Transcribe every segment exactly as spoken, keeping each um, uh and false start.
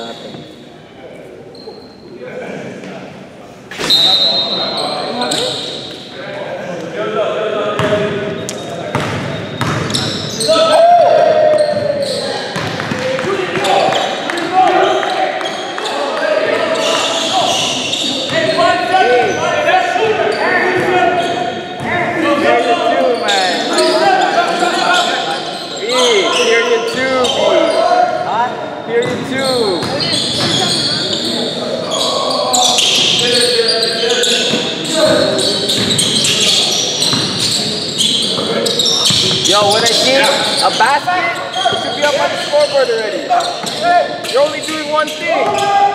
happen. Yo, when I get a basket, it should be up on the scoreboard already. You're only doing one thing.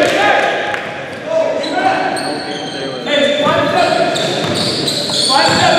Five, seven.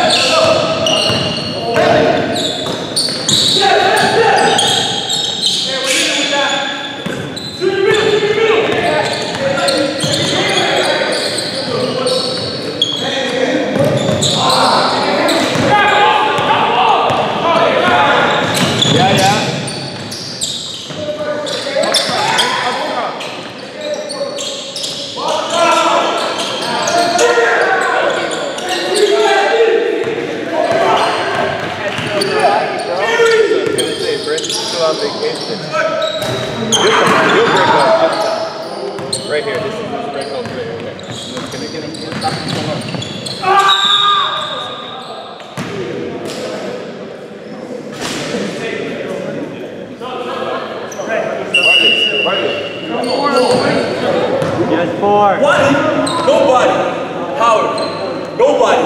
Yes, four. What? Nobody. Howard. Nobody.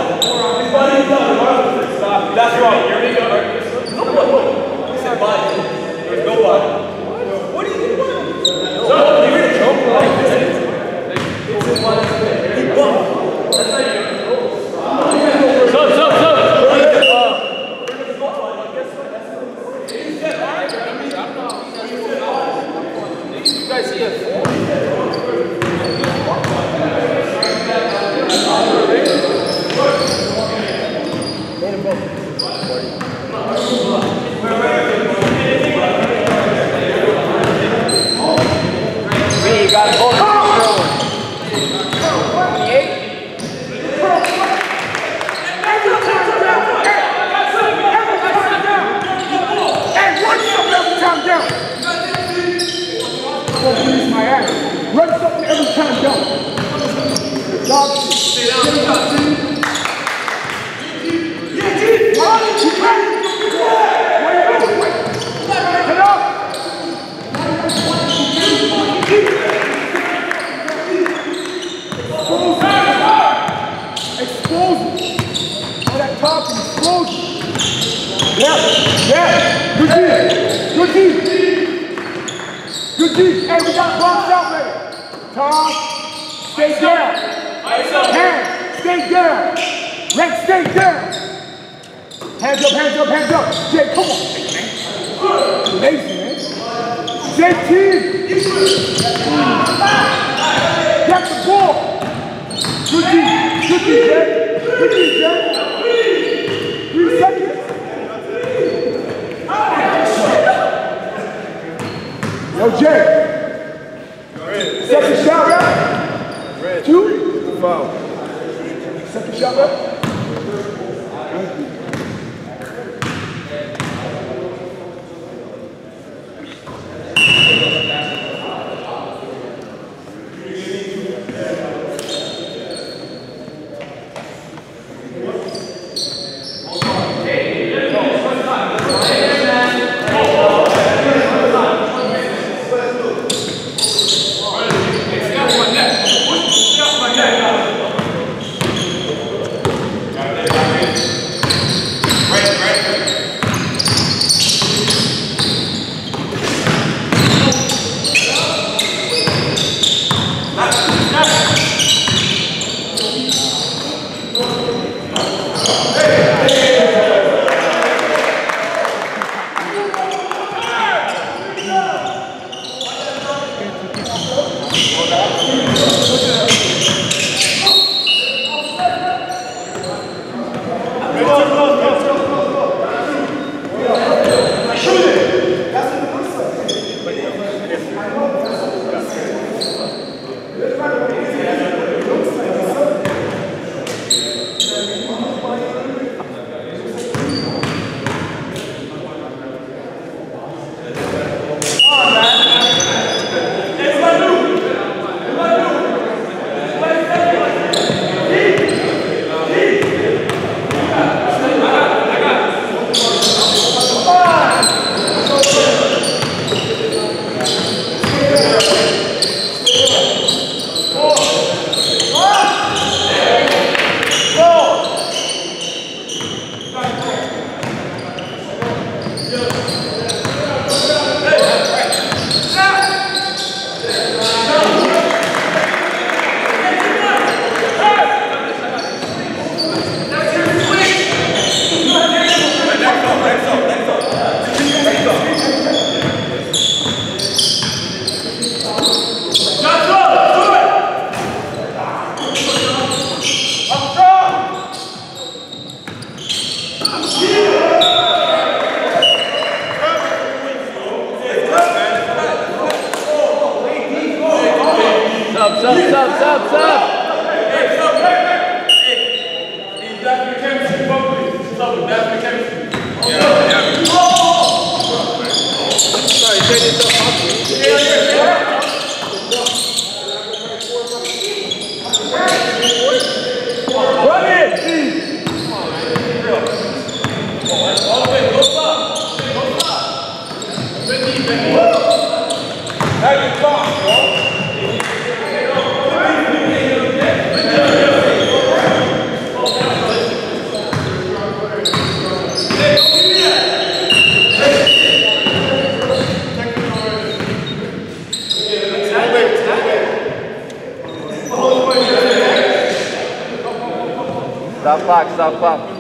That's wrong. Nobody. He said body. There's nobody. What are you doing? No, you're going to choke like this. He bumped. That's not you. Stop, stop, stop. You guys see it? We got both of twenty-eight. My ass. Run something every time down. Dog. Stay down. Stay down. Yeah, dude. Run. You ready? Wait, wait, wait. Get up. Expose it. All that talking, expose it. Yeah, yeah. Good deal. Good deal. Good deep. Hey, we got boxed out later. Tom, stay down. Hands, stay down. Rex, stay down. Hands up, hands up, hands up. Jay, come on. Lazy, man. Jay, team. Get the ball. Good deep. Good deep, Jay. Good deep, Jay. Three seconds. Yo, Jay. Second shot, right? Two? Foul. Second shot, right? Thank you. Sub, sub, sub, sub, sub. Hey, sub, hey, hey. Hey, that's the chemistry, probably. Sub, that's the chemistry. Yeah, yeah. Sorry, take this up. Yeah, yeah, yeah. Stop clock, stop clock.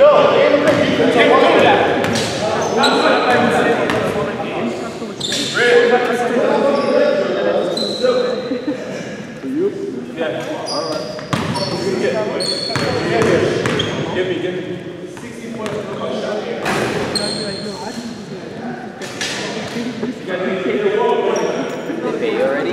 Give me, give me. They pay you already?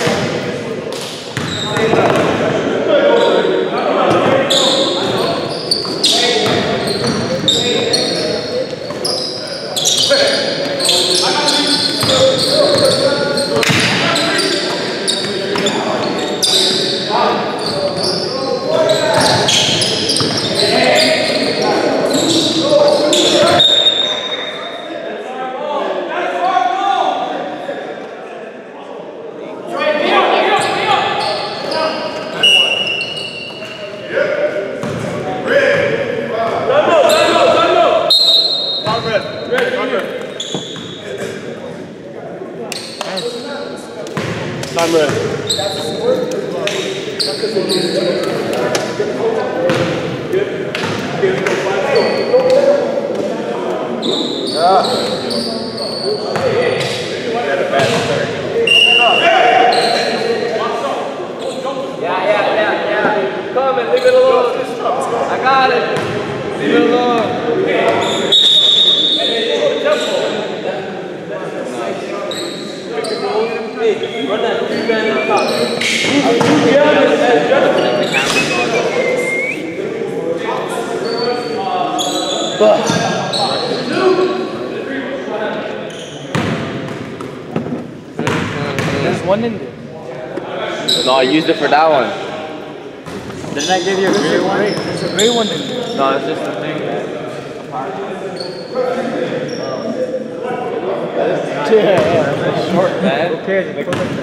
Time red. Yeah, yeah, yeah, yeah. Come and leave it alone. I got it. Leave it alone. Hey, run that three man on top. There's one in there. No, I used it for that one. Didn't I give you a gray one? There's a gray one in there. No, it's just a thing. Yeah, yeah. Short, man. Who cares? They go like that.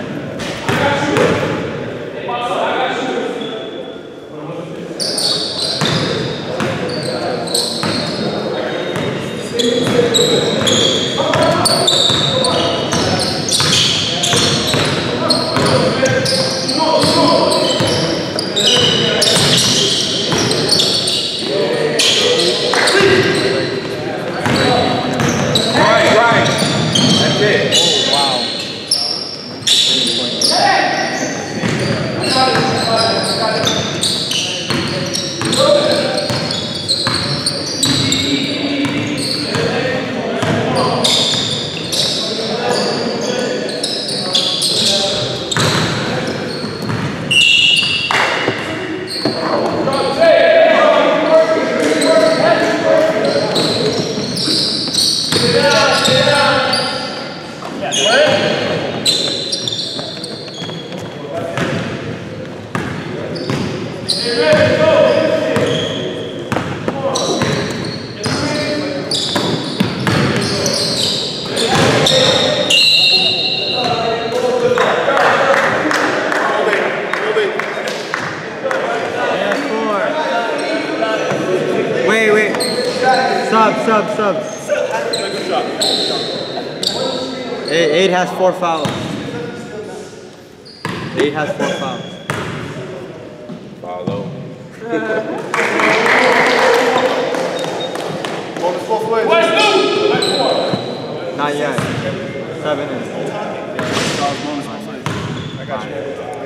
Wait, wait. Sub, sub, sub. Eight, eight has four fouls. Eight has four fouls. Follow. Not yet. Seven is. I got you.